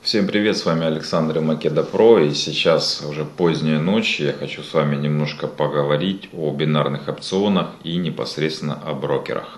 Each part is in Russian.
Всем привет, с вами Александр и Македа Про, и сейчас уже поздняя ночь, я хочу с вами немножко поговорить о бинарных опционах и непосредственно о брокерах.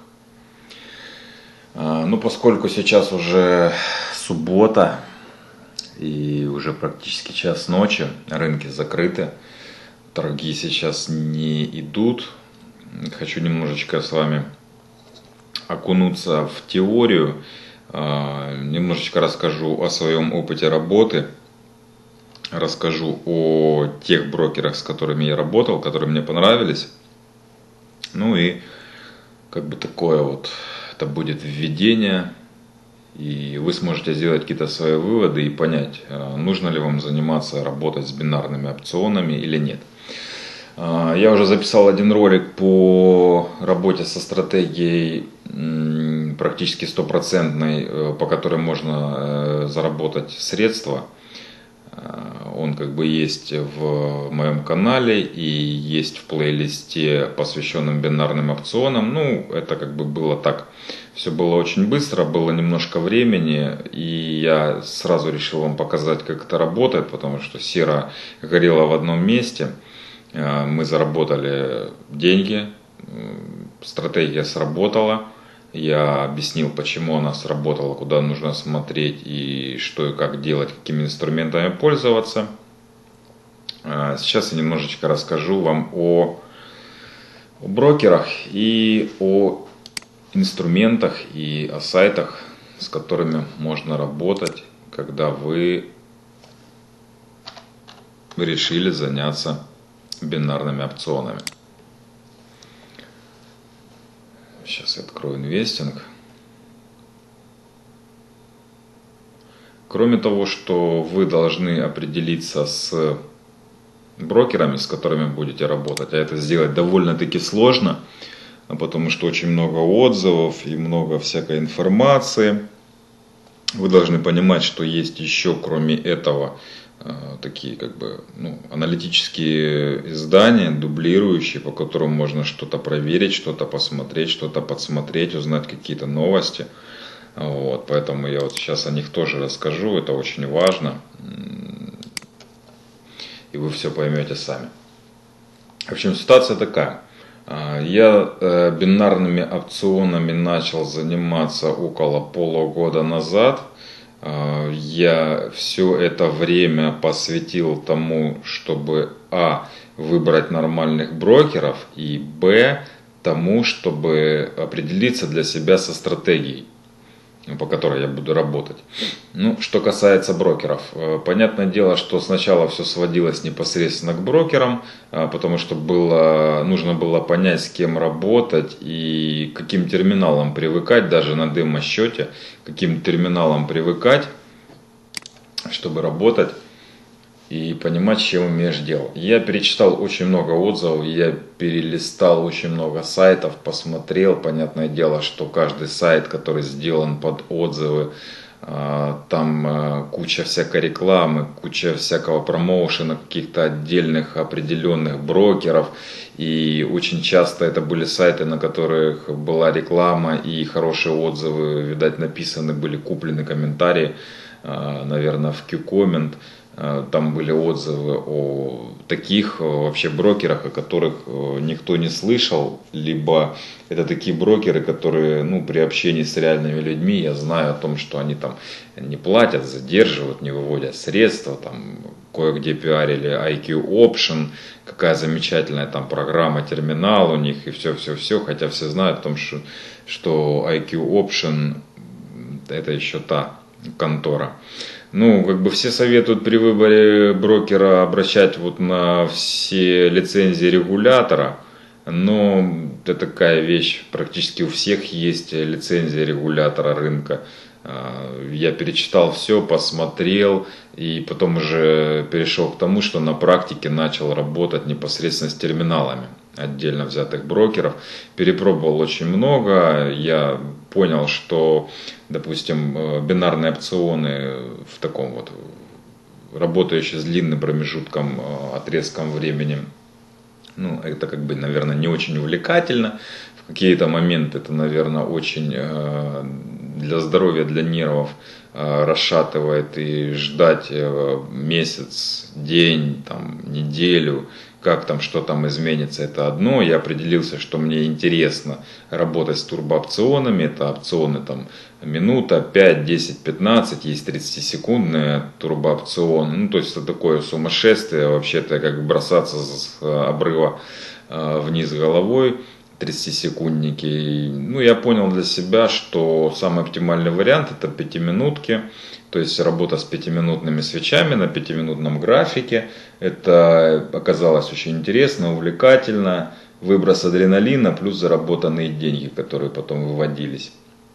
Поскольку сейчас уже суббота и уже практически час ночи, рынки закрыты, торги сейчас не идут, хочу немножечко с вами окунуться в теорию. Немножечко расскажу о своем опыте работы, расскажу о тех брокерах, с которыми я работал, которые мне понравились. Ну и такое вот, это будет введение, и вы сможете сделать какие-то свои выводы и понять, нужно ли вам заниматься, работать с бинарными опционами или нет. Я уже записал один ролик по работе со стратегией практически стопроцентной, по которой можно заработать средства. Он есть в моем канале и есть в плейлисте, посвященном бинарным опционам. Это было так. Все было очень быстро, было немножко времени, и я сразу решил вам показать, как это работает, потому что сера горела в одном месте. Мы заработали деньги, стратегия сработала. Я объяснил, почему она сработала, куда нужно смотреть и что и как делать, какими инструментами пользоваться. Сейчас я немножечко расскажу вам о брокерах и о инструментах и о сайтах, с которыми можно работать, когда вы решили заняться бинарными опционами. Сейчас я открою инвестинг. Кроме того, что вы должны определиться с брокерами, с которыми будете работать, а это сделать довольно-таки сложно, потому что очень много отзывов и много всякой информации. Вы должны понимать, что есть еще, кроме этого, такие аналитические издания, дублирующие, по которым можно что-то проверить, что-то посмотреть, что-то подсмотреть, узнать какие-то новости. Поэтому я сейчас о них тоже расскажу, это очень важно, и вы все поймете сами. В общем, ситуация такая. Я бинарными опционами начал заниматься около полугода назад. Я все это время посвятил тому, чтобы выбрать нормальных брокеров, и тому, чтобы определиться для себя со стратегией, по которой я буду работать. Что касается брокеров, понятное дело, что сначала все сводилось непосредственно к брокерам, потому что нужно было понять, с кем работать и к каким терминалам привыкать, даже на демо-счете, к каким терминалам привыкать, чтобы работать и понимать, с чем имеешь дело. Я перечитал очень много отзывов, я перелистал очень много сайтов, посмотрел. Понятное дело, что каждый сайт, который сделан под отзывы, там куча всякой рекламы, куча всякого промоушена, каких-то отдельных определенных брокеров. И очень часто это были сайты, на которых была реклама и хорошие отзывы, видать, написаны, были куплены комментарии, наверное, в Q-Comment. Там были отзывы о таких вообще брокерах, о которых никто не слышал, либо это такие брокеры, которые при общении с реальными людьми, я знаю о том, что они там не платят, задерживают, не выводят средства, там кое-где пиарили IQ Option, какая замечательная там программа, терминал у них и все, хотя все знают о том, что IQ Option это еще та контора. Все советуют при выборе брокера обращать на все лицензии регулятора, но это такая вещь, практически у всех есть лицензия регулятора рынка. Я перечитал все, посмотрел и потом уже перешел к тому, что на практике начал работать непосредственно с терминалами отдельно взятых брокеров. Перепробовал очень много, я понял, что, допустим, бинарные опционы в таком работающие с длинным промежутком, отрезком времени, это наверное, не очень увлекательно. В какие-то моменты это, наверное, очень для здоровья, для нервов расшатывает, и ждать месяц, день, там, неделю, как там, что там изменится, это одно. Я определился, что мне интересно работать с турбоопционами. Это опционы там минута, 5, 10, 15, есть 30-секундные турбоопционы. Ну, то есть это такое сумасшествие, вообще-то как бросаться с обрыва вниз головой. 30-секундники. Ну, я понял для себя, что самый оптимальный вариант это 5-минутки. То есть работа с 5-минутными свечами на 5-минутном графике. Это оказалось очень интересно, увлекательно. Выброс адреналина плюс заработанные деньги, которые потом выводились.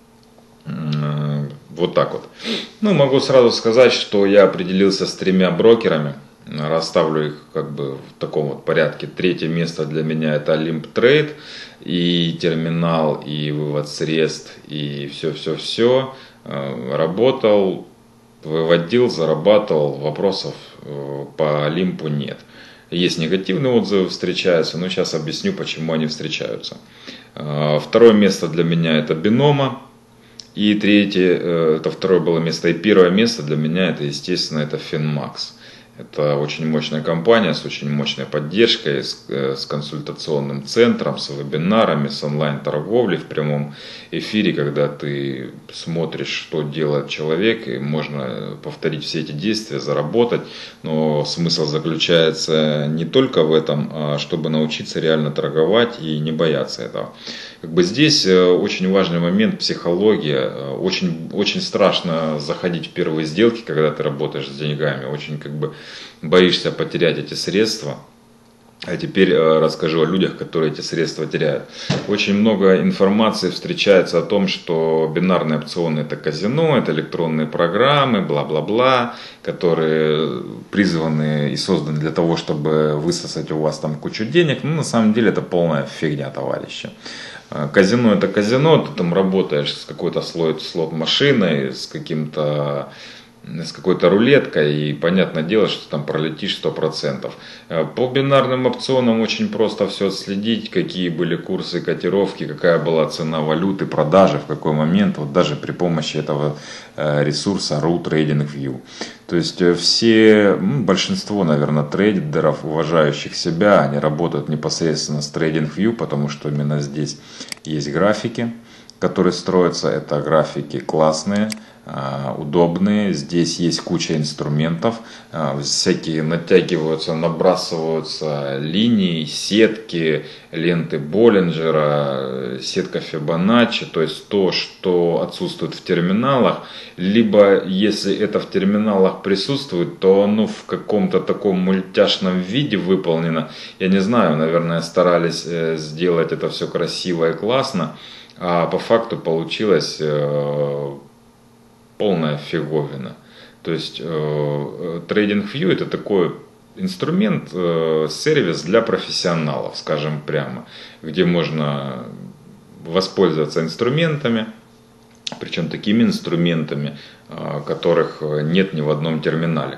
Вот так вот. Ну, могу сразу сказать, что я определился с 3 брокерами. Расставлю их как бы в таком вот порядке. Третье место для меня это Olymp Trade. И терминал, и вывод средств, и все-все-все. Работал, выводил, зарабатывал. Вопросов по Олимпу нет. Есть негативные отзывы, встречаются, но сейчас объясню, почему они встречаются. Второе место для меня это Бинома. И третье, это второе было место. И первое место для меня это, естественно, это Finmax. Это очень мощная компания с очень мощной поддержкой, с консультационным центром, с вебинарами, с онлайн-торговлей в прямом эфире, когда ты смотришь, что делает человек, и можно повторить все эти действия, заработать. Но смысл заключается не только в этом, а чтобы научиться реально торговать и не бояться этого. Как бы здесь очень важный момент психология. Очень, очень страшно заходить в первые сделки, когда ты работаешь с деньгами. Очень как бы боишься потерять эти средства. А теперь расскажу о людях, которые эти средства теряют. Очень много информации встречается о том, что бинарные опционы это казино, это электронные программы, бла-бла-бла, которые призваны и созданы для того, чтобы высосать у вас там кучу денег. Но на самом деле это полная фигня, товарищи. Казино это казино, ты там работаешь с какой-то слот-машиной, с какой-то рулеткой, и понятное дело, что там пролетишь 100%. По бинарным опционам очень просто все отследить, какие были курсы котировки, какая была цена валюты, продажи, в какой момент, вот даже при помощи этого ресурса RU TradingView. То есть большинство, наверное, трейдеров, уважающих себя, они работают непосредственно с TradingView, потому что именно здесь есть графики, которые строятся. Это графики классные, удобные. Здесь есть куча инструментов. Всякие натягиваются, набрасываются линии, сетки, ленты Боллинджера, сетка Фибоначчи. То есть то, что отсутствует в терминалах. Либо если это в терминалах присутствует, то оно в каком-то таком мультяшном виде выполнено. Я не знаю, наверное, старались сделать это все красиво и классно. А по факту получилось полная фиговина. То есть TradingView это такой инструмент, сервис для профессионалов, скажем прямо, где можно воспользоваться инструментами, причем такими инструментами, которых нет ни в одном терминале.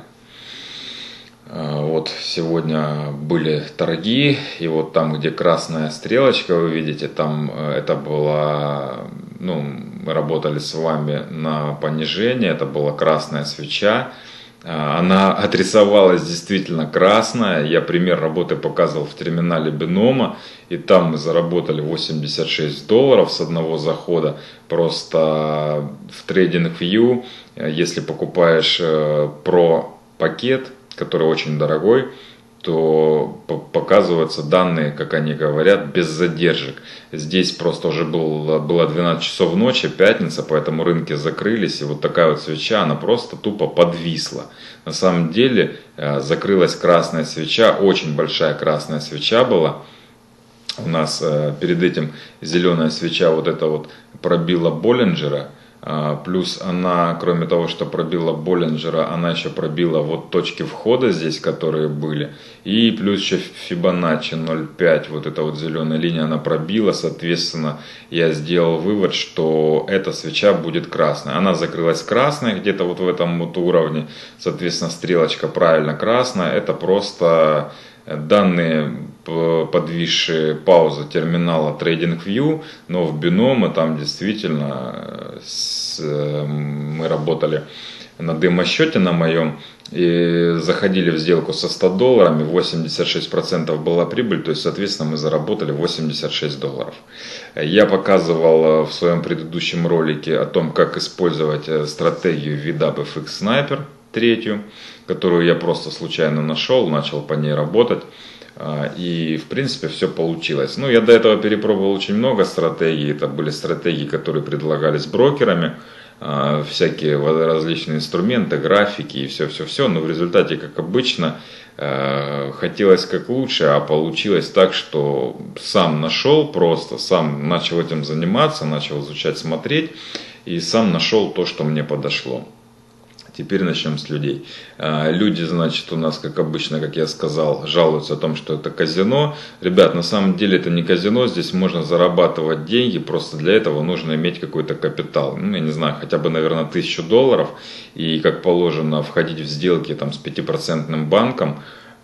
Вот сегодня были торги, и вот там, где красная стрелочка, вы видите, там это было, мы работали с вами на понижение, это была красная свеча, она отрисовалась действительно красная, я пример работы показывал в терминале Бинома, и там мы заработали $86 с одного захода, просто в TradingView, если покупаешь Pro пакет, который очень дорогой, то показываются данные, как они говорят, без задержек. Здесь просто уже было 12 часов ночи, пятница, поэтому рынки закрылись, и вот такая вот свеча, она просто тупо подвисла. На самом деле закрылась красная свеча, очень большая красная свеча была. У нас перед этим зеленая свеча вот эта вот пробила Боллинджера. Плюс она, кроме того, что пробила Боллинджера, она еще пробила вот точки входа здесь, которые были. И плюс еще Фибоначчи 0,5, вот эта вот зеленая линия, она пробила. Соответственно, я сделал вывод, что эта свеча будет красная. Она закрылась красной где-то вот в этом вот уровне. Соответственно, стрелочка правильно красная. Это просто данные подвисшие пауза терминала TradingView, но в биноме там действительно мы работали на демо-счете на моем и заходили в сделку со 100 долларами, 86% была прибыль, то есть, соответственно, мы заработали 86 долларов. Я показывал в своем предыдущем ролике о том, как использовать стратегию VWAP FX Sniper, третью, которую я просто случайно нашел, начал по ней работать. И в принципе все получилось. Ну, я до этого перепробовал очень много стратегий. Это были стратегии, которые предлагались брокерами. Всякие различные инструменты, графики и все-все-все. Но в результате, как обычно, хотелось как лучше, а получилось так, что сам нашел просто, сам начал этим заниматься, начал изучать, смотреть. И сам нашел то, что мне подошло. Теперь начнем с людей. Люди, значит, у нас, как обычно, как я сказал, жалуются о том, что это казино. Ребят, на самом деле это не казино, здесь можно зарабатывать деньги, просто для этого нужно иметь какой-то капитал. Ну, я не знаю, хотя бы, наверное, 1000 долларов. И, как положено, входить в сделки там, с 5% банком,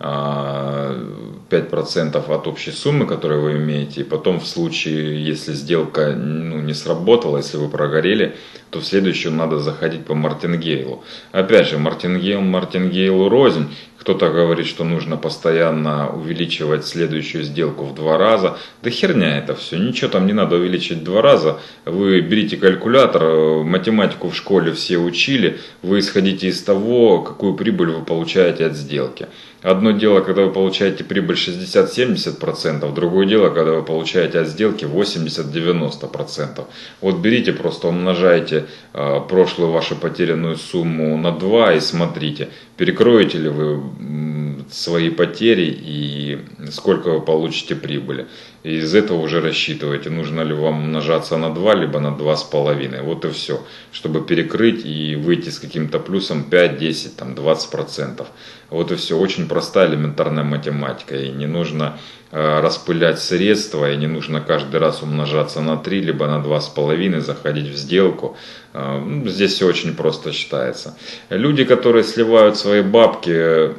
5% от общей суммы, которую вы имеете, и потом в случае, если сделка не сработала, если вы прогорели, то в следующую надо заходить по мартингейлу. Опять же, мартингейлу рознь. Кто-то говорит, что нужно постоянно увеличивать следующую сделку в 2 раза. Да херня это все, ничего там не надо увеличить в 2 раза. Вы берите калькулятор, математику в школе все учили, вы исходите из того, какую прибыль вы получаете от сделки. Одно дело, когда вы получаете прибыль 60-70%, другое дело, когда вы получаете от сделки 80-90%. Вот берите, просто умножайте прошлую вашу потерянную сумму на 2 и смотрите, перекроете ли вы свои потери и сколько вы получите прибыли. И из этого уже рассчитываете, нужно ли вам умножаться на 2, либо на 2,5. Вот и все, чтобы перекрыть и выйти с каким-то плюсом 5, 10, там, 20%. Вот и все, очень простая элементарная математика. И не нужно распылять средства, и не нужно каждый раз умножаться на 3, либо на 2,5, заходить в сделку. Здесь все очень просто считается. Люди, которые сливают свои бабки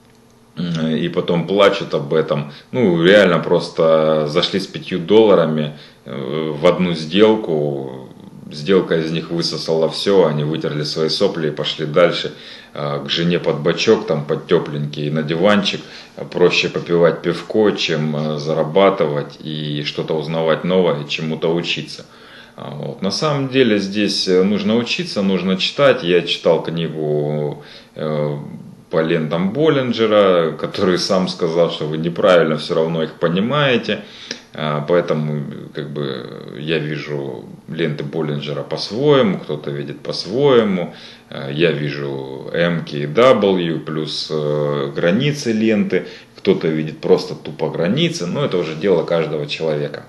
и потом плачут об этом, ну реально просто зашли с 5 долларами в одну сделку, сделка из них высосала все, они вытерли свои сопли и пошли дальше к жене под бочок, там под тепленький на диванчик. Проще попивать пивко, чем зарабатывать и что-то узнавать новое, чему-то учиться. Вот. На самом деле здесь нужно учиться, нужно читать. Я читал книгу по лентам Боллинджера, который сам сказал, что вы неправильно все равно их понимаете. Поэтому я вижу ленты Боллинджера по-своему, кто-то видит по-своему. Я вижу M и W плюс границы ленты. Кто-то видит просто тупо границы, но это уже дело каждого человека.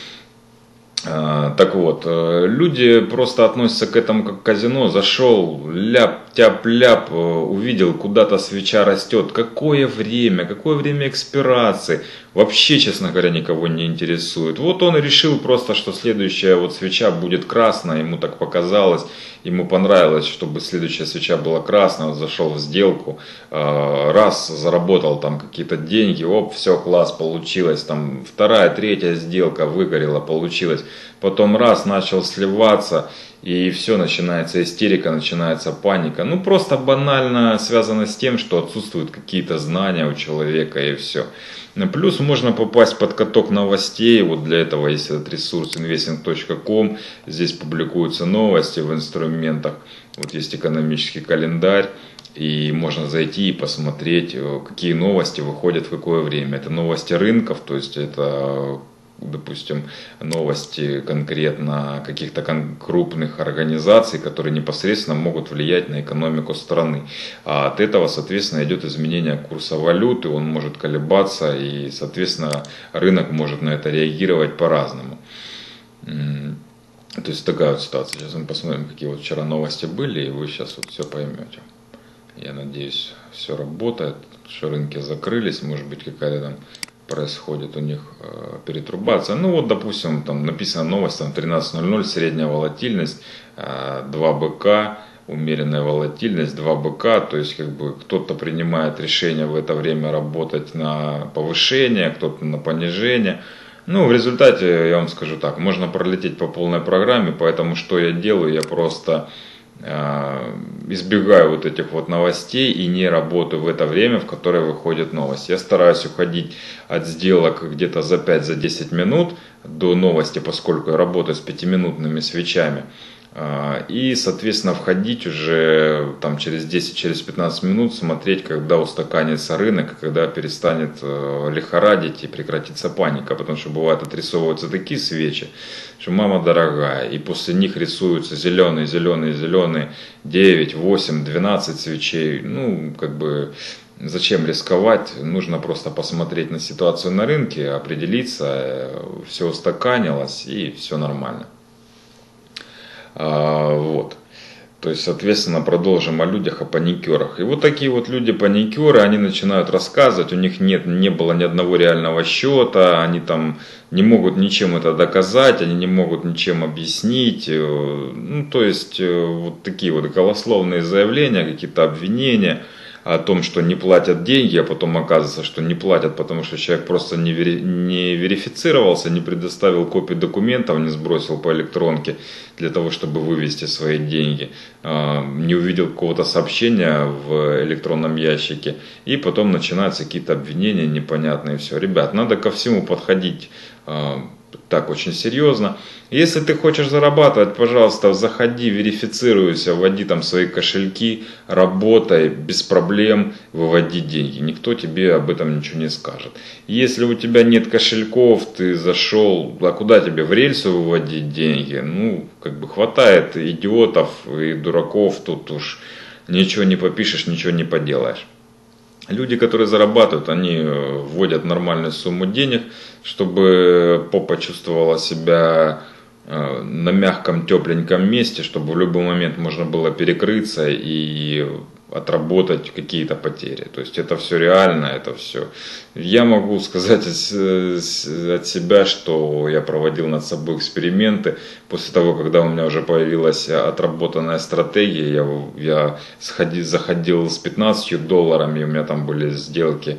Так вот, люди просто относятся к этому как к казино. Зашел, ляп-тяп-ляп, увидел, куда-то свеча растет. Какое время экспирации. Вообще, честно говоря, никого не интересует. Вот он решил просто, что следующая вот свеча будет красная. Ему так показалось. Ему понравилось, чтобы следующая свеча была красная. Он зашел в сделку. Раз, заработал там какие-то деньги. Оп, все, класс, получилось. Там вторая, третья сделка выгорела, получилось. Потом раз, начал сливаться. И все, начинается истерика, начинается паника. Ну, просто банально связано с тем, что отсутствуют какие-то знания у человека и все. Плюс можно попасть под каток новостей. Вот для этого есть этот ресурс investing.com. Здесь публикуются новости в инструментах. Вот есть экономический календарь. И можно зайти и посмотреть, какие новости выходят в какое время. Это новости рынков, то есть это, допустим, новости конкретно каких-то крупных организаций, которые непосредственно могут влиять на экономику страны. А от этого, соответственно, идет изменение курса валюты, он может колебаться, и, соответственно, рынок может на это реагировать по-разному. То есть такая вот ситуация. Сейчас мы посмотрим, какие вот вчера новости были, и вы сейчас вот все поймете. Я надеюсь, все работает, что рынки закрылись, может быть, какая-то там происходит у них перетрубация. Ну вот, допустим, там написана новость, там 13.00, средняя волатильность, 2 быка, умеренная волатильность, два быка, то есть как бы кто-то принимает решение в это время работать на повышение, кто-то на понижение. Ну, в результате, я вам скажу так, можно пролететь по полной программе, поэтому что я делаю, я просто избегаю вот этих вот новостей и не работаю в это время, в которое выходит новость. Я стараюсь уходить от сделок где-то за 5-10 минут до новости, поскольку я работаю с 5-минутными свечами. И, соответственно, входить уже там, через 10-15 минут, смотреть, когда устаканится рынок, когда перестанет лихорадить и прекратится паника. Потому что бывает отрисовываются такие свечи, что мама дорогая, и после них рисуются зеленые, 9, 8, 12 свечей. Ну, как бы, зачем рисковать? Нужно просто посмотреть на ситуацию на рынке, определиться, все устаканилось и все нормально. Вот. То есть, соответственно, продолжим о людях, о паникерах. И вот такие вот люди-паникеры, они начинают рассказывать, у них не было ни одного реального счета, они там не могут ничем это доказать, они не могут ничем объяснить. Ну, то есть, вот такие вот голословные заявления, какие-то обвинения о том, что не платят деньги, а потом оказывается, что не платят, потому что человек просто не верифицировался, не предоставил копии документов, не сбросил по электронке для того, чтобы вывести свои деньги, не увидел какого-то сообщения в электронном ящике, и потом начинаются какие-то обвинения непонятные. Все, ребят, надо ко всему подходить так очень серьезно. Если ты хочешь зарабатывать, пожалуйста, заходи, верифицируйся, вводи там свои кошельки, работай без проблем, выводи деньги. Никто тебе об этом ничего не скажет. Если у тебя нет кошельков, ты зашел, а куда тебе в рельсу выводить деньги? Ну, как бы хватает идиотов и дураков, тут уж ничего не попишешь, ничего не поделаешь. Люди, которые зарабатывают, они вводят нормальную сумму денег, чтобы попа чувствовала себя на мягком, тепленьком месте, чтобы в любой момент можно было перекрыться и отработать какие-то потери. То есть это все реально, это все. Я могу сказать от себя, что я проводил над собой эксперименты. После того, когда у меня уже появилась отработанная стратегия, я заходил с $15, у меня там были сделки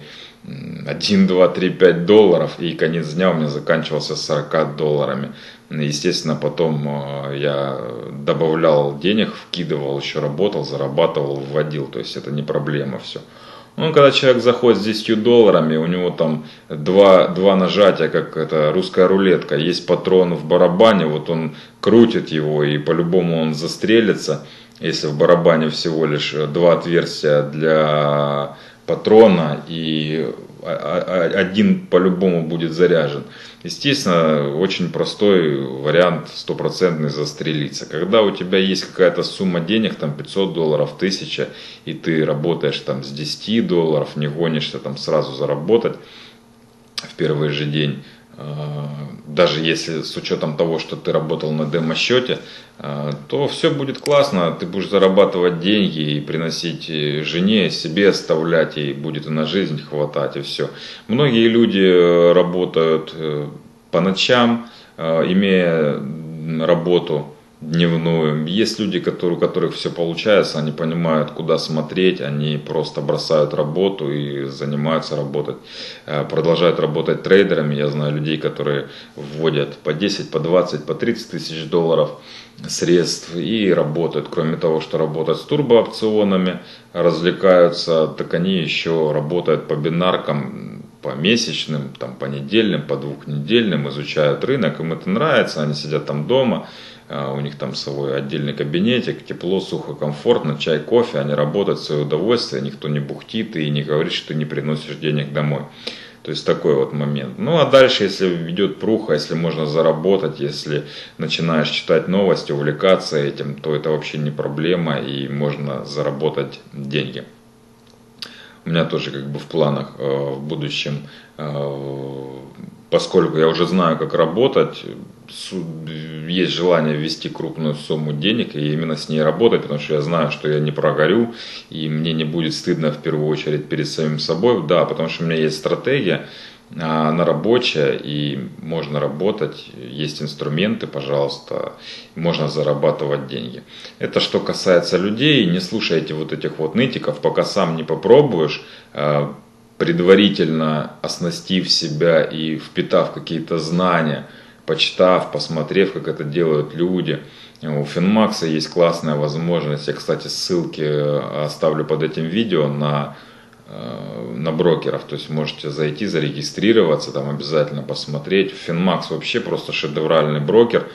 1, 2, 3, 5 долларов, и конец дня у меня заканчивался $40. Естественно, потом я добавлял денег, вкидывал, еще работал, зарабатывал, вводил, то есть это не проблема все. Ну, когда человек заходит с $10, у него там два нажатия, как это русская рулетка, есть патрон в барабане, вот он крутит его и по-любому он застрелится, если в барабане всего лишь 2 отверстия для патрона и один по-любому будет заряжен. Естественно, очень простой вариант, стопроцентный застрелиться. Когда у тебя есть какая-то сумма денег, там $500, 1000, и ты работаешь там с $10, не гонишься там сразу заработать в первый же день, даже если с учетом того, что ты работал на демо-счете, то все будет классно, ты будешь зарабатывать деньги и приносить жене, себе оставлять, и будет и на жизнь хватать, и все. Многие люди работают по ночам, имея работу дневную. Есть люди, у которых все получается, они понимают, куда смотреть, они просто бросают работу и занимаются работать, продолжают работать трейдерами. Я знаю людей, которые вводят по 10, по 20, по 30 тысяч долларов средств и работают. Кроме того, что работают с турбоопционами, развлекаются, так они еще работают по бинаркам, по месячным, там, по недельным, по двухнедельным, изучают рынок, им это нравится, они сидят там дома, у них там свой отдельный кабинетик, тепло, сухо, комфортно, чай, кофе, они работают в свое удовольствие, никто не бухтит и не говорит, что ты не приносишь денег домой. То есть такой вот момент. Ну а дальше, если ведет пруха, если можно заработать, если начинаешь читать новости, увлекаться этим, то это вообще не проблема и можно заработать деньги. У меня тоже как бы в планах в будущем, поскольку я уже знаю, как работать, есть желание ввести крупную сумму денег и именно с ней работать, потому что я знаю, что я не прогорю и мне не будет стыдно в первую очередь перед самим собой. Да, потому что у меня есть стратегия, она рабочая и можно работать, есть инструменты, пожалуйста, можно зарабатывать деньги. Это что касается людей, не слушайте вот этих вот нытиков, пока сам не попробуешь, предварительно оснастив себя и впитав какие-то знания, почитав, посмотрев, как это делают люди. У Финмакса есть классная возможность, я, кстати, ссылки оставлю под этим видео на брокеров, то есть можете зайти, зарегистрироваться, там обязательно посмотреть. Финмакс вообще просто шедевральный брокер.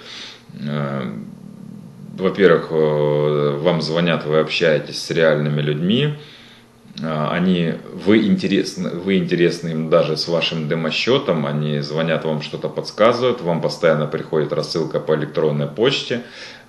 Во-первых, вам звонят, вы общаетесь с реальными людьми, вы интересны им даже с вашим демо-счетом, они звонят вам, что-то подсказывают, вам постоянно приходит рассылка по электронной почте,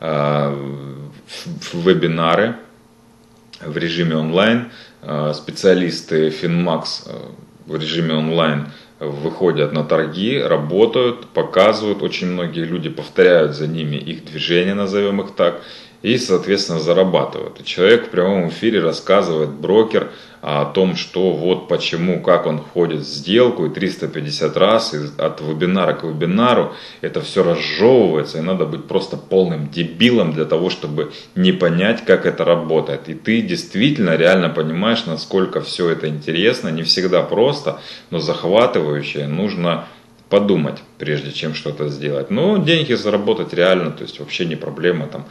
вебинары в режиме онлайн, специалисты Финмакс в режиме онлайн выходят на торги, работают, показывают, очень многие люди повторяют за ними их движения, назовем их так, и, соответственно, зарабатывают. И человек в прямом эфире рассказывает, брокер, о том, что вот почему, как он входит в сделку, и 350 раз, и от вебинара к вебинару это все разжевывается, и надо быть просто полным дебилом для того, чтобы не понять, как это работает. И ты действительно реально понимаешь, насколько все это интересно, не всегда просто, но захватывающе, нужно подумать, прежде чем что-то сделать. Но деньги заработать реально, то есть вообще не проблема там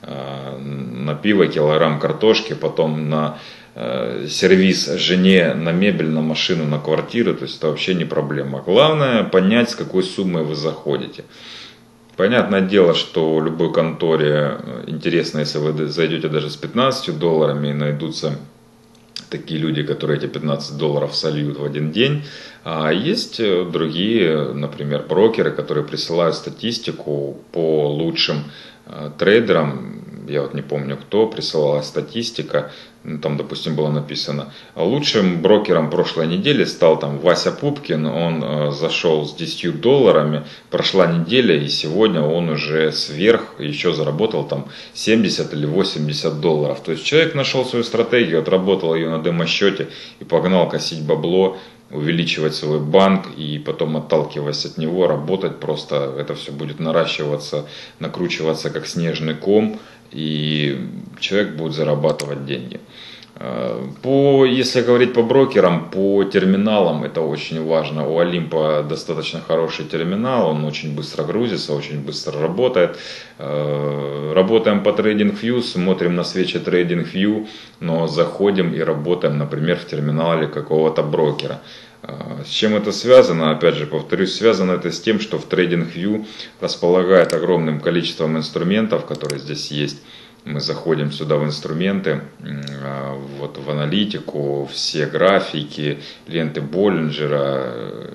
на пиво, килограмм картошки, потом на сервис жене, на мебель, на машину, на квартиру, то есть это вообще не проблема. Главное понять, с какой суммой вы заходите. Понятное дело, что в любой конторе интересно, если вы зайдете даже с 15 долларами, и найдутся такие люди, которые эти 15 долларов сольют в один день. А есть другие, например, брокеры, которые присылают статистику по лучшим трейдерам. Я вот не помню, кто присылала статистика. Там, допустим, было написано: лучшим брокером прошлой недели стал там Вася Пупкин. Он зашел с 10 долларами. Прошла неделя, и сегодня он уже сверх еще заработал там 70 или 80 долларов. То есть человек нашел свою стратегию, отработал ее на демо-счете и погнал косить бабло, увеличивать свой банк, и потом, отталкиваясь от него, работать. Просто это все будет наращиваться, накручиваться как снежный ком, и человек будет зарабатывать деньги. Если говорить по брокерам, по терминалам, это очень важно. У Олимпа достаточно хороший терминал, он очень быстро грузится, очень быстро работает. Работаем по TradingView, смотрим на свечи TradingView, но заходим и работаем, например, в терминале какого-то брокера. С чем это связано? Опять же, повторюсь, связано это с тем, что в TradingView располагает огромным количеством инструментов, которые здесь есть. Мы заходим сюда в инструменты, вот в аналитику, все графики, ленты Боллинджера,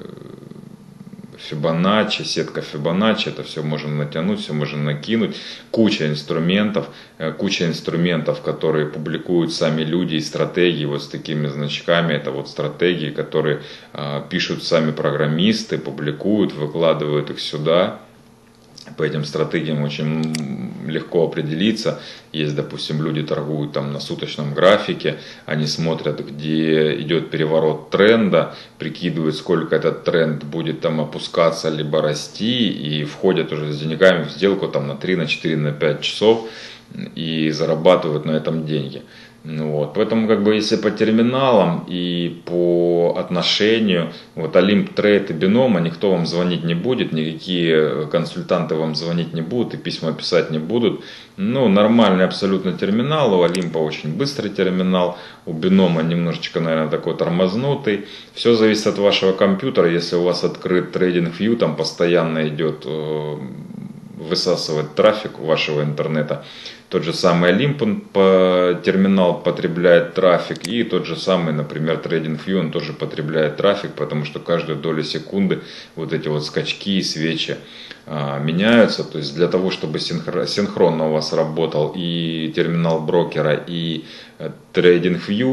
Фибоначчи, сетка Фибоначчи, это все можно натянуть, все можно накинуть. Куча инструментов, которые публикуют сами люди, и стратегии вот с такими значками. Это вот стратегии, которые пишут сами программисты, публикуют, выкладывают их сюда. По этим стратегиям очень легко определиться. Есть, допустим, люди торгуют там на суточном графике, они смотрят, где идет переворот тренда, прикидывают, сколько этот тренд будет там опускаться либо расти, и входят уже с деньгами в сделку там на 3, на 4, на 5 часов и зарабатывают на этом деньги. Вот. Поэтому, если по терминалам и по отношению, вот Олимп, Трейд и Бинома, никто вам звонить не будет, никакие консультанты вам звонить не будут и письма писать не будут. Нормальный абсолютно терминал, у Олимпа очень быстрый терминал, у Бинома немножечко, наверное, такой тормознутый. Все зависит от вашего компьютера. Если у вас открыт TradingView, там постоянно идет, высасывает трафик вашего интернета. Тот же самый Олимп, терминал потребляет трафик, и тот же самый, например, TradingView, он тоже потребляет трафик, потому что каждую долю секунды вот эти вот скачки и свечи меняются. То есть для того, чтобы синхронно у вас работал и терминал брокера, и TradingView,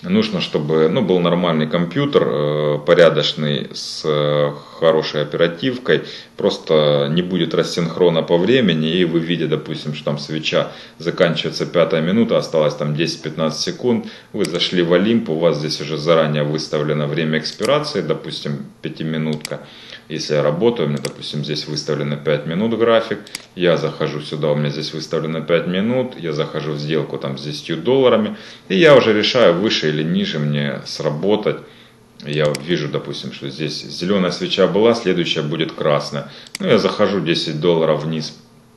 нужно, чтобы был нормальный компьютер, порядочный, с хорошей оперативкой. Просто не будет рассинхрона по времени, и вы видите, допустим, что там свеча заканчивается 5-я минута, осталось там 10-15 секунд. Вы зашли в Олимп, у вас здесь уже заранее выставлено время экспирации, допустим, 5-минутка. Если я работаю, у меня, допустим, здесь выставлено 5 минут график, я захожу сюда, у меня здесь выставлено 5 минут, я захожу в сделку там с $10, и я уже решаю, выше или ниже мне сработать. Я вижу, допустим, что здесь зеленая свеча была, следующая будет красная. Я захожу $10 вниз,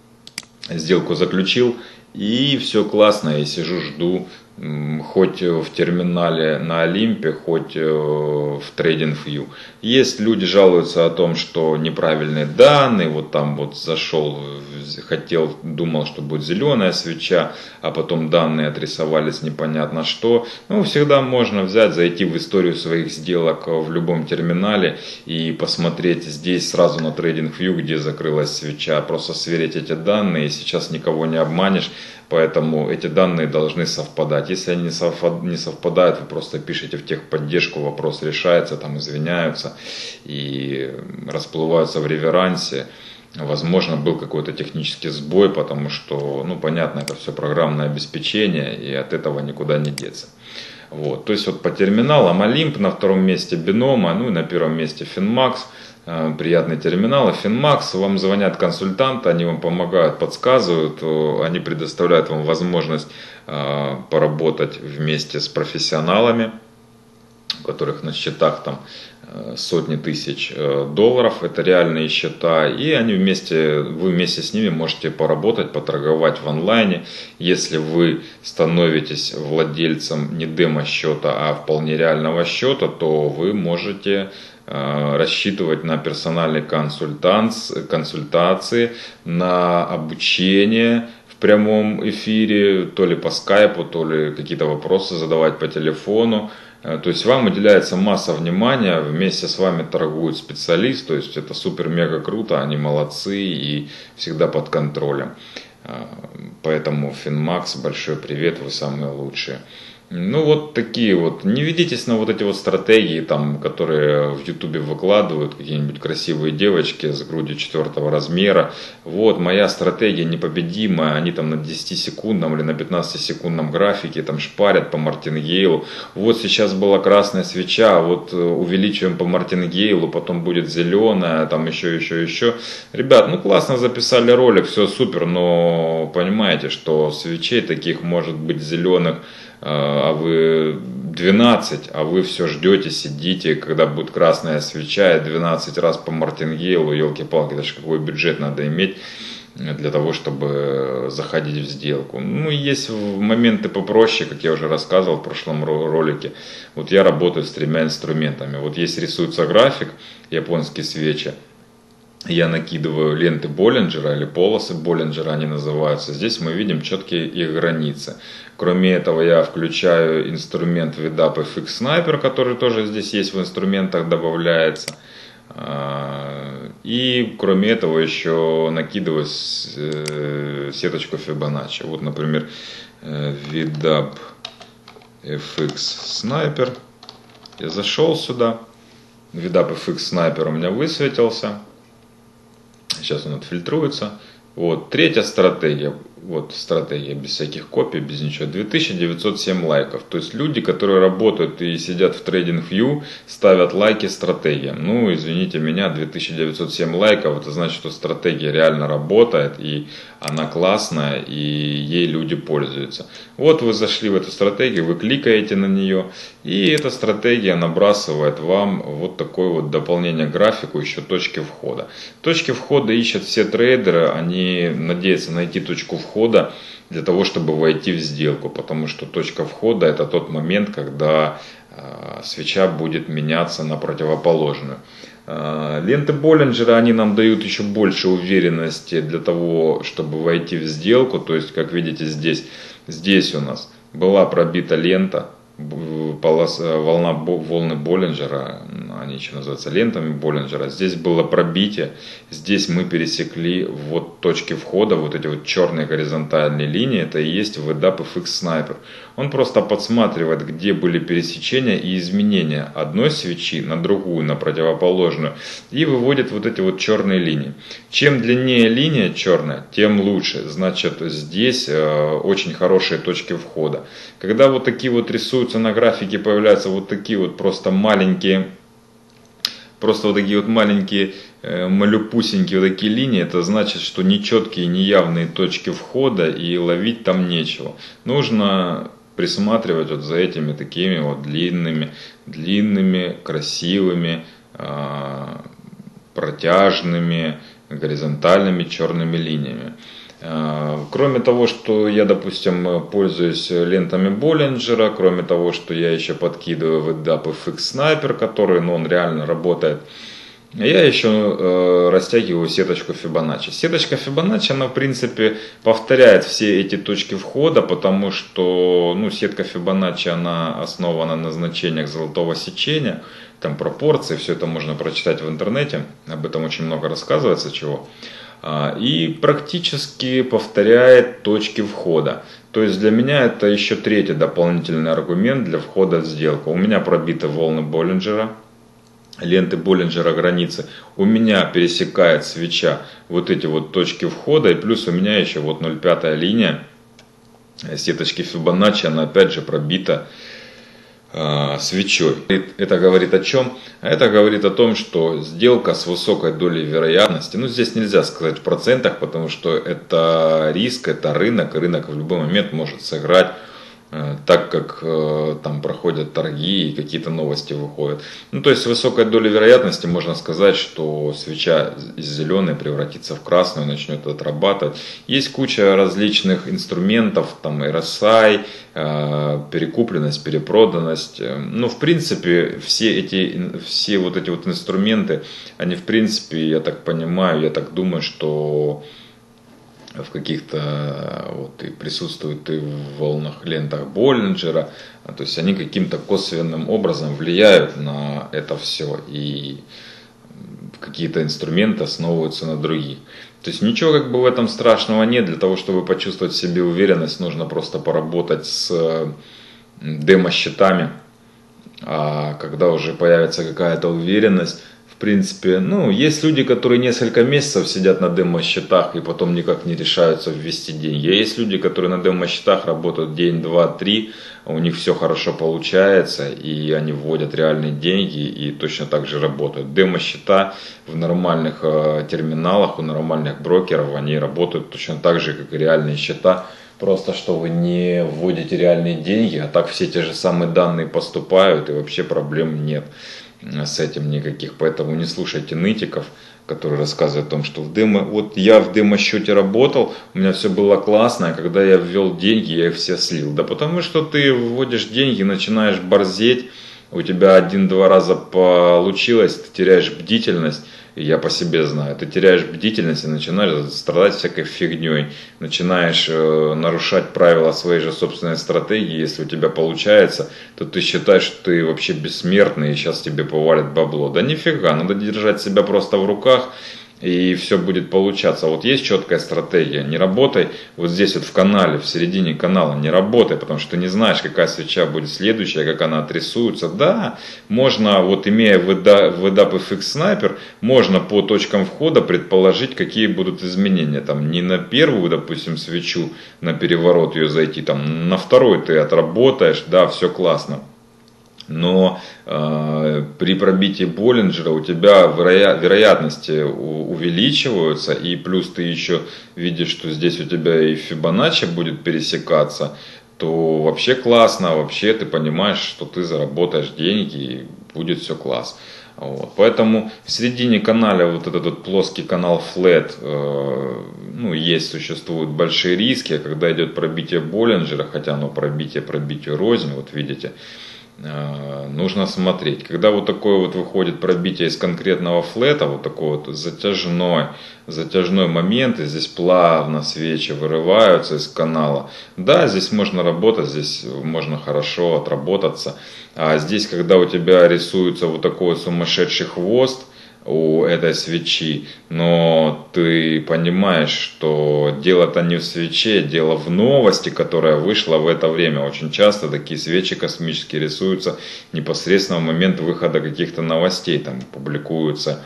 сделку заключил, и все классно, я сижу, жду, хоть в терминале на Олимпе, хоть в TradingView. Есть люди жалуются о том, что неправильные данные, вот там вот зашел, думал, что будет зеленая свеча, а потом данные отрисовались непонятно что. Всегда можно взять, зайти в историю своих сделок в любом терминале и посмотреть здесь сразу на TradingView, где закрылась свеча, просто сверить эти данные, сейчас никого не обманешь. Поэтому эти данные должны совпадать. Если они не совпадают, вы просто пишете в техподдержку, вопрос решается, там извиняются и расплываются в реверансе. Возможно, был какой-то технический сбой, потому что, понятно, это все программное обеспечение, и от этого никуда не деться. То есть по терминалам Олимп, на втором месте Бинома, и на первом месте Finmax. Приятные терминалы. Finmax, вам звонят консультанты, они вам помогают, подсказывают, они предоставляют вам возможность поработать вместе с профессионалами, у которых на счетах там сотни тысяч долларов, это реальные счета, и вы вместе с ними можете поработать, поторговать в онлайне. Если вы становитесь владельцем не демо-счета, а вполне реального счета, то вы можете рассчитывать на персональные консультации, на обучение в прямом эфире, то ли по скайпу, то ли какие-то вопросы задавать по телефону. То есть вам уделяется масса внимания, вместе с вами торгует специалист, то есть это супер-мега круто, они молодцы и всегда под контролем. Поэтому Finmax, большой привет, вы самые лучшие. Такие не ведитесь на эти стратегии, которые в Ютубе выкладывают, какие-нибудь красивые девочки с грудью 4 размера. Моя стратегия непобедимая, они там на 10-секундном или на 15-секундном графике шпарят по Мартингейлу. Сейчас была красная свеча, увеличиваем по Мартингейлу, потом будет зеленая, еще. Ребят, классно записали ролик, все супер, но понимаете, что свечей таких может быть зеленых, а вы 12, а вы все ждете, сидите, когда будет красная свеча, 12 раз по Мартингейлу, елки-палки, даже какой бюджет надо иметь для того, чтобы заходить в сделку. Есть моменты попроще, как я уже рассказывал в прошлом ролике. Я работаю с 3 инструментами. Есть рисуется график, японские свечи. Я накидываю ленты Боллинджера или полосы Боллинджера они называются. Здесь мы видим четкие их границы. Кроме этого я включаю инструмент VWAP FX Sniper, который тоже здесь есть в инструментах, добавляется. И кроме этого еще накидываю сеточку Fibonacci. Например, VWAP FX Sniper. Я зашел сюда. VWAP FX Sniper у меня высветился. Сейчас он отфильтруется. Третья стратегия. Стратегия без всяких копий, без ничего. 2907 лайков. То есть люди, которые работают и сидят в TradingView, ставят лайки стратегиям. Извините меня, 2907 лайков, это значит, что стратегия реально работает, и она классная, и ей люди пользуются. Вы зашли в эту стратегию, вы кликаете на нее, и эта стратегия набрасывает вам такое дополнение к графику, еще точки входа. Точки входа ищут все трейдеры, они надеются найти точку входа для того, чтобы войти в сделку, потому что точка входа это тот момент, когда свеча будет меняться на противоположную. Ленты Боллинджера, они нам дают еще больше уверенности для того, чтобы войти в сделку. То есть, как видите, здесь у нас была пробита лента, волны Боллинджера, они еще называются лентами Боллинджера. Здесь было пробитие, здесь мы пересекли вот точки входа, вот эти вот черные горизонтальные линии, это и есть VDAP FX Sniper. Он просто подсматривает, где были пересечения и изменения одной свечи на другую, на противоположную, и выводит вот эти вот черные линии. Чем длиннее линия черная, тем лучше. Значит, здесь очень хорошие точки входа. Когда вот такие вот рисуются на графике, появляются вот такие вот просто маленькие, малюпусенькие вот такие линии, это значит, что нечеткие, неявные точки входа и ловить там нечего. Нужно присматривать вот за этими такими вот длинными, красивыми, протяжными, горизонтальными черными линиями. Кроме того, что я, допустим, пользуюсь лентами Боллинджера, кроме того, что я еще подкидываю VDAP FX Sniper, который, он реально работает, я еще растягиваю сеточку Фибоначчи. Сеточка Фибоначчи, она в принципе повторяет все эти точки входа, потому что сетка Фибоначчи, она основана на значениях золотого сечения, там пропорции, все это можно прочитать в интернете, об этом очень много рассказывается чего. И практически повторяет точки входа. То есть для меня это еще третий дополнительный аргумент для входа в сделку. У меня пробиты волны Боллинджера, ленты Боллинджера границы. У меня пересекает свеча вот эти вот точки входа. И плюс у меня еще вот 0,5 линия сеточки Фибоначчи, она опять же пробита свечой. Это говорит о чем? Это говорит о том, что сделка с высокой долей вероятности, здесь нельзя сказать в процентах, потому что это риск, это рынок, и рынок в любой момент может сыграть так, как там проходят торги и какие-то новости выходят. То есть с высокой долей вероятности можно сказать, что свеча из зеленой превратится в красную, начнет отрабатывать. Есть куча различных инструментов, там RSI, перекупленность, перепроданность. В принципе, все вот эти вот инструменты, они в принципе, я так понимаю, я так думаю, что в каких-то и присутствуют и в волнах лентах Боллинджера, то есть они каким-то косвенным образом влияют на это все, и какие-то инструменты основываются на других. То есть ничего в этом страшного нет. Для того, чтобы почувствовать в себе уверенность, нужно просто поработать с демо-счетами, а когда уже появится какая-то уверенность, в принципе, есть люди, которые несколько месяцев сидят на демо-счетах и потом никак не решаются ввести деньги. А есть люди, которые на демо-счетах работают день, два, три, у них все хорошо получается, и они вводят реальные деньги и точно так же работают. Демо-счета в нормальных терминалах, у нормальных брокеров, они работают точно так же, как и реальные счета. Просто что вы не вводите реальные деньги, а так все те же самые данные поступают, и вообще проблем нет с этим никаких. Поэтому не слушайте нытиков, которые рассказывают о том, что я в демо-счете работал, у меня все было классно, а когда я ввел деньги, я их все слил. Да потому что ты вводишь деньги, начинаешь борзеть, у тебя 1-2 раза получилось, ты теряешь бдительность. Я по себе знаю, ты теряешь бдительность и начинаешь страдать всякой фигней, начинаешь нарушать правила своей же собственной стратегии. Если у тебя получается, то ты считаешь, что ты вообще бессмертный и сейчас тебе повалит бабло. Да нифига, надо держать себя просто в руках, и все будет получаться. Вот есть четкая стратегия. Не работай вот здесь вот в канале, в середине канала. Не работай, потому что ты не знаешь, какая свеча будет следующая, как она отрисуется. Да, можно, имея VDAP FX Sniper, можно по точкам входа предположить, какие будут изменения. Там не на первую, допустим, свечу, на переворот ее зайти, там на второй ты отработаешь, да, все классно. Но при пробитии Боллинджера у тебя вероятности увеличиваются, и плюс ты еще видишь, что здесь у тебя и Фибоначчи будет пересекаться, то вообще классно, вообще ты понимаешь, что ты заработаешь деньги и будет все класс. Поэтому в середине канала вот этот вот плоский канал Flat, существуют большие риски, а когда идет пробитие Боллинджера, хотя оно пробитие рознь, вот видите, нужно смотреть. Когда вот такое вот выходит пробитие из конкретного флета, вот такой вот затяжной момент, и здесь плавно свечи вырываются из канала, да, здесь можно работать, здесь можно хорошо отработаться. А здесь, когда у тебя рисуется вот такой вот сумасшедший хвост у этой свечи, но ты понимаешь, что дело-то не в свече, дело в новости, которая вышла в это время. Очень часто такие свечи космические рисуются непосредственно в момент выхода каких-то новостей, там публикуются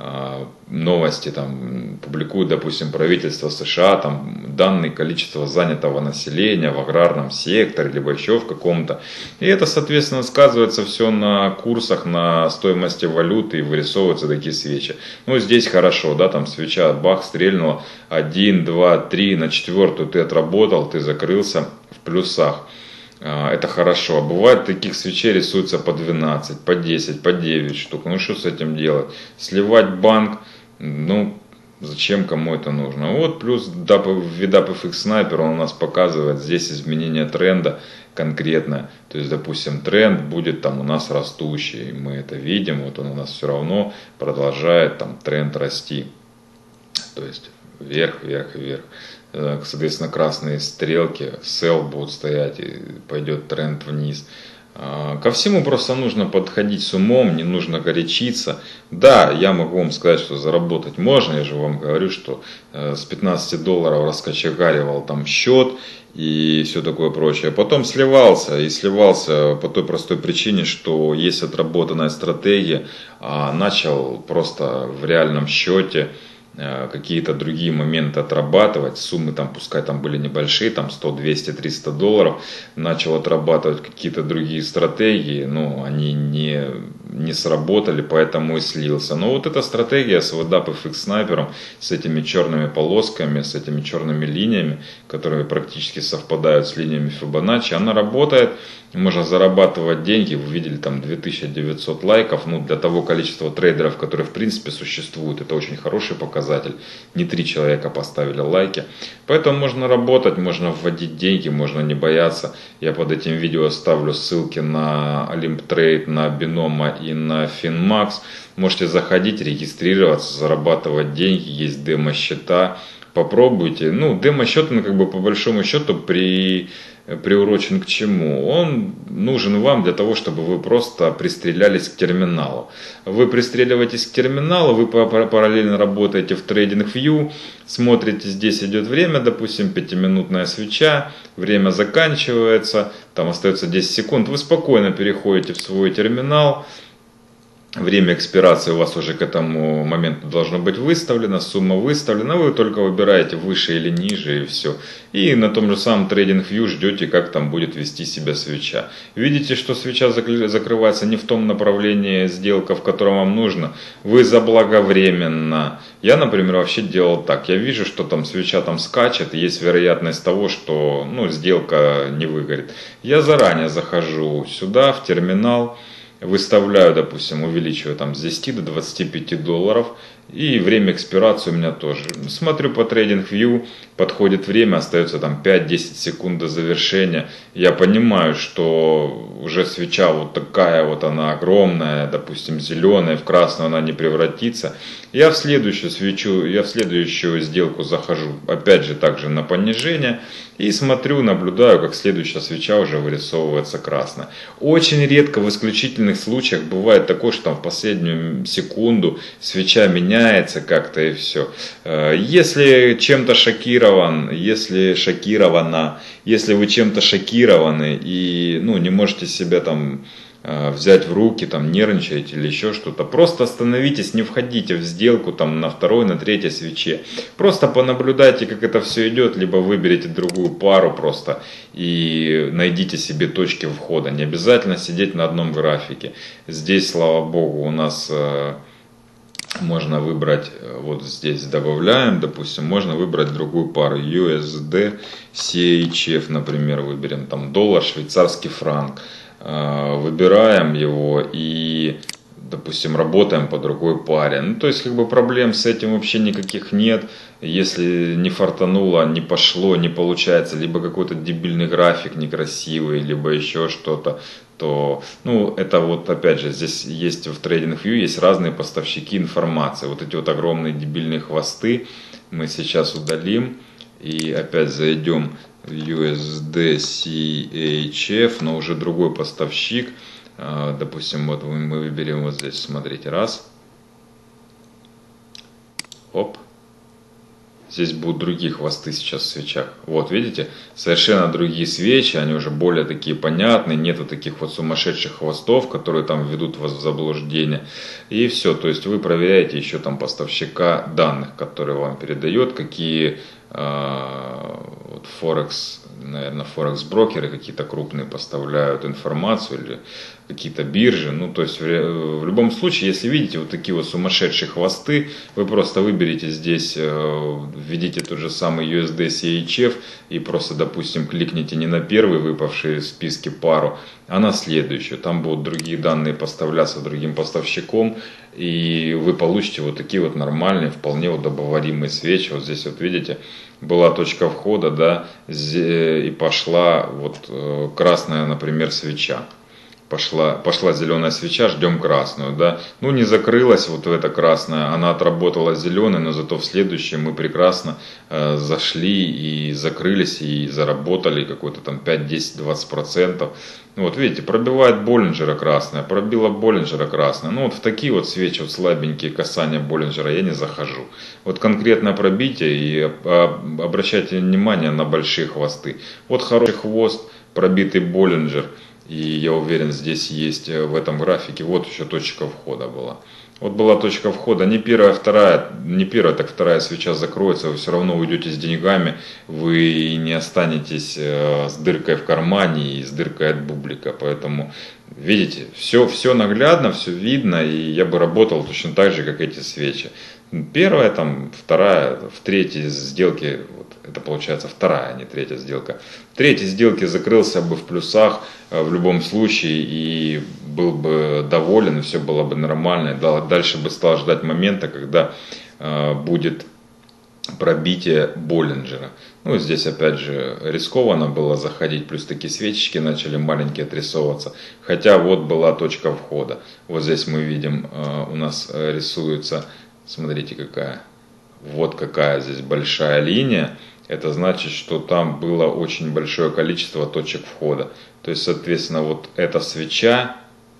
новости, там публикуют, допустим, правительство США, там данные количества занятого населения в аграрном секторе, либо еще в каком-то. И это, соответственно, сказывается все на курсах, на стоимости валюты, и вырисовываются такие свечи. Ну, здесь хорошо, да, там свеча, бах, стрельнула, 1, 2, 3, на четвертую ты отработал, ты закрылся в плюсах. Это хорошо. А бывает, таких свечей рисуется по 12, по 10, по 9 штук. Ну что с этим делать? Сливать банк, ну зачем, кому это нужно? Вот плюс VDAP-FX Sniper, он у нас показывает здесь изменение тренда конкретно. То есть, допустим, тренд будет там у нас растущий. Мы это видим, вот он у нас все равно продолжает там тренд расти. То есть вверх, вверх, вверх. Соответственно, красные стрелки, sell будут стоять, и пойдет тренд вниз. Ко всему просто нужно подходить с умом, не нужно горячиться. Да, я могу вам сказать, что заработать можно. Я же вам говорю, что с $15 раскочегаривал там счет и все такое прочее. Потом сливался, и сливался по той простой причине, что есть отработанная стратегия. Начал просто в реальном счете какие-то другие моменты отрабатывать, суммы там пускай там были небольшие, там 100, 200, 300 долларов, начал отрабатывать какие-то другие стратегии, но они не сработали, поэтому и слился. Но вот эта стратегия с VDAP-FX снайпером, с этими черными полосками, с этими черными линиями, которые практически совпадают с линиями Фибоначчи, она работает. Можно зарабатывать деньги, вы видели там 2900 лайков, ну для того количества трейдеров, которые в принципе существуют, это очень хороший показатель, не 3 человека поставили лайки, поэтому можно работать, можно вводить деньги, можно не бояться. Я под этим видео оставлю ссылки на Olymp Trade, на Binomo и на Finmax, можете заходить, регистрироваться, зарабатывать деньги, есть демо-счета, попробуйте. Ну демо-счет, он как бы по большому счету приурочен к чему? Он нужен вам для того, чтобы вы просто пристрелялись к терминалу. Вы пристреливаетесь к терминалу, вы параллельно работаете в TradingView, смотрите, здесь идет время, допустим, 5-минутная свеча, время заканчивается, там остается 10 секунд, вы спокойно переходите в свой терминал. Время экспирации у вас уже к этому моменту должно быть выставлено, сумма выставлена, вы только выбираете выше или ниже и все. И на том же самом TradingView ждете, как там будет вести себя свеча. Видите, что свеча закрывается не в том направлении, сделка, в котором вам нужно, вы заблаговременно. Я, например, вообще делал так, я вижу, что там свеча там скачет, есть вероятность того, что сделка не выгорит. Я заранее захожу сюда, в терминал. Выставляю, допустим, увеличиваю там с 10 до 25 долларов. И время экспирации у меня тоже. Смотрю по TradingView, подходит время, остается там 5-10 секунд до завершения. Я понимаю, что уже свеча вот такая вот, она огромная, допустим, зеленая, в красную она не превратится. Я в следующую сделку захожу, опять же, также на понижение. И смотрю, наблюдаю, как следующая свеча уже вырисовывается красная. Очень редко в исключительных случаях бывает такое, что там в последнюю секунду свеча меняется как-то и все. Если чем-то шокирован, если шокирована, если вы чем-то шокированы и не можете себя там взять в руки, там нервничаете или еще что-то, просто остановитесь, не входите в сделку там на второй, на третьей свече, просто понаблюдайте, как это все идет, либо выберите другую пару просто и найдите себе точки входа, не обязательно сидеть на одном графике. Здесь, слава богу, у нас можно выбрать, вот здесь добавляем, допустим, можно выбрать другую пару, USD, CHF, например, выберем там доллар, швейцарский франк. Выбираем его и допустим, работаем по другой паре. Ну, то есть, как бы проблем с этим вообще никаких нет. Если не фартануло, не пошло, не получается, либо какой-то дебильный график некрасивый, либо еще что-то, то, ну, это вот, опять же, здесь есть в TradingView, есть разные поставщики информации. Вот эти вот огромные дебильные хвосты мы сейчас удалим. И опять зайдем в USD CHF, но уже другой поставщик. Допустим, вот мы выберем вот здесь, смотрите, раз. Оп. Здесь будут другие хвосты сейчас в свечах. Вот, видите, совершенно другие свечи, они уже более такие понятные, нету таких вот сумасшедших хвостов, которые там ведут вас в заблуждение. И все, то есть вы проверяете еще там поставщика данных, который вам передает, какие вот Форекс, наверное, Форекс-брокеры какие-то крупные поставляют информацию или какие-то биржи. Ну, то есть в любом случае, если видите вот такие вот сумасшедшие хвосты, вы просто выберите здесь, введите тот же самый USD CHF и просто, допустим, кликните не на первый выпавший в списке пару, а на следующую. Там будут другие данные поставляться другим поставщиком, и вы получите вот такие вот нормальные, вполне удобоваримые свечи. Вот здесь вот видите, была точка входа, да, и пошла вот красная, например, свеча. Пошла зеленая свеча, ждем красную, да. Ну, не закрылась вот эта красная, она отработала зеленой, но зато в следующем мы прекрасно зашли и закрылись, и заработали какой-то там 5, 10, 20%. Ну, вот видите, пробивает Боллинджера красная, пробила Боллинджера красная. Ну, вот в такие вот свечи, вот слабенькие касания Боллинджера я не захожу. Вот конкретное пробитие, и обращайте внимание на большие хвосты. Вот хороший хвост, пробитый Боллинджер. И я уверен, здесь есть в этом графике, вот еще точка входа была. Вот была точка входа, не первая, вторая, не первая, так вторая свеча закроется, вы все равно уйдете с деньгами, вы не останетесь с дыркой в кармане и с дыркой от бублика. Поэтому, видите, все наглядно, все видно, и я бы работал точно так же, как эти свечи. Первая, там, вторая, в третьей сделке, вот, это получается вторая, а не третья сделка. В третьей сделке закрылся бы в плюсах в любом случае и был бы доволен, и все было бы нормально. Дальше бы стал ждать момента, когда будет пробитие Боллинджера. Ну, здесь опять же рискованно было заходить, плюс такие свечечки начали маленькие отрисовываться. Хотя вот была точка входа. Вот здесь мы видим, у нас рисуется, смотрите какая, вот какая здесь большая линия. Это значит, что там было очень большое количество точек входа. То есть, соответственно, вот эта свеча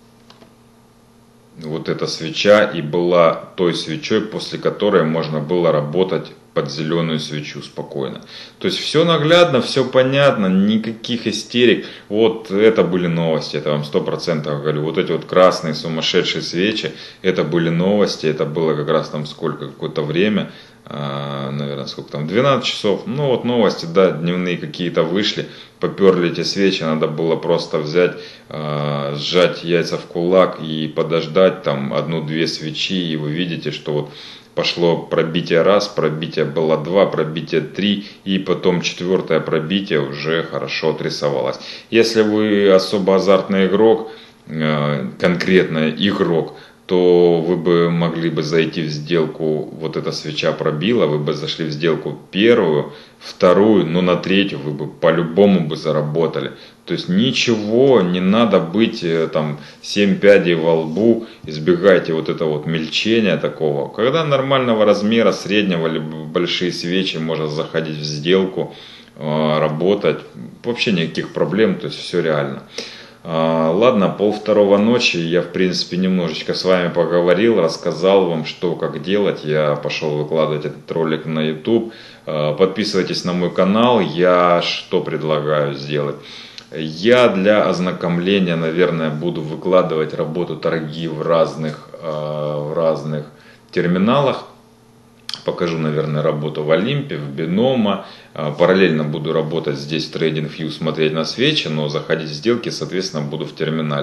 и была той свечой, после которой можно было работать под зеленую свечу спокойно. То есть все наглядно, все понятно, никаких истерик. Вот это были новости, это вам 100% говорю. Вот эти вот красные сумасшедшие свечи, это были новости, это было как раз там какое-то время, наверное, сколько там, 12 часов. Ну вот новости, да, дневные какие-то вышли, поперли эти свечи, надо было просто взять, сжать яйца в кулак и подождать там 1-2 свечи, и вы видите, что вот пошло пробитие раз, пробитие было 2, пробитие 3, и потом 4-е пробитие уже хорошо отрисовалось. Если вы особо азартный игрок, конкретно игрок, то вы бы могли бы зайти в сделку, вот эта свеча пробила, вы бы зашли в сделку первую, вторую, но на третью вы бы по-любому бы заработали. То есть ничего, не надо быть там 7 пядей во лбу, избегайте вот этого вот мельчения такого. Когда нормального размера, среднего, либо большие свечи, можно заходить в сделку, работать, вообще никаких проблем, то есть все реально. Ладно, 1:30 ночи, я в принципе немножечко с вами поговорил, рассказал вам, что как делать. Я пошел выкладывать этот ролик на YouTube. Подписывайтесь на мой канал. Я что предлагаю сделать? Я для ознакомления, наверное, буду выкладывать работу торги в разных терминалах. Покажу, наверное, работу в Олимпе, в Бинома. Параллельно буду работать здесь в TradingView, смотреть на свечи, но заходить в сделки, соответственно, буду в терминале.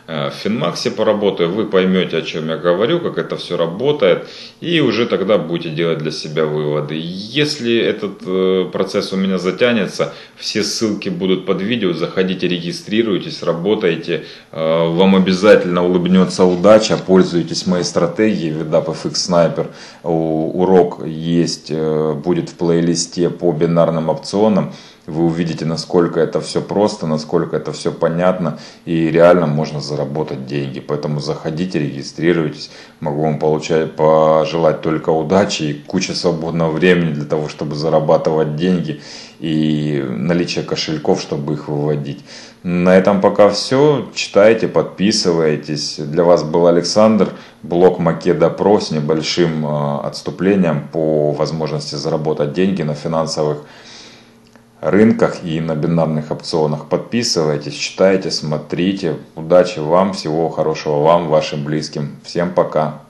в Финмаксе поработаю, вы поймете, о чем я говорю, как это все работает, и уже тогда будете делать для себя выводы. Если этот процесс у меня затянется, все ссылки будут под видео, заходите, регистрируйтесь, работайте, вам обязательно улыбнется удача, пользуйтесь моей стратегией VDAP FX Sniper, урок есть, будет в плейлисте по бинарным опционам. Вы увидите, насколько это все просто, насколько это все понятно и реально можно заработать деньги. Поэтому заходите, регистрируйтесь. Могу вам пожелать только удачи и куча свободного времени для того, чтобы зарабатывать деньги и наличие кошельков, чтобы их выводить. На этом пока все. Читайте, подписывайтесь. Для вас был Александр, блог Македа Про с небольшим отступлением по возможности заработать деньги на финансовых рынках и на бинарных опционах. Подписывайтесь, читайте, смотрите. Удачи вам, всего хорошего вам, вашим близким. Всем пока.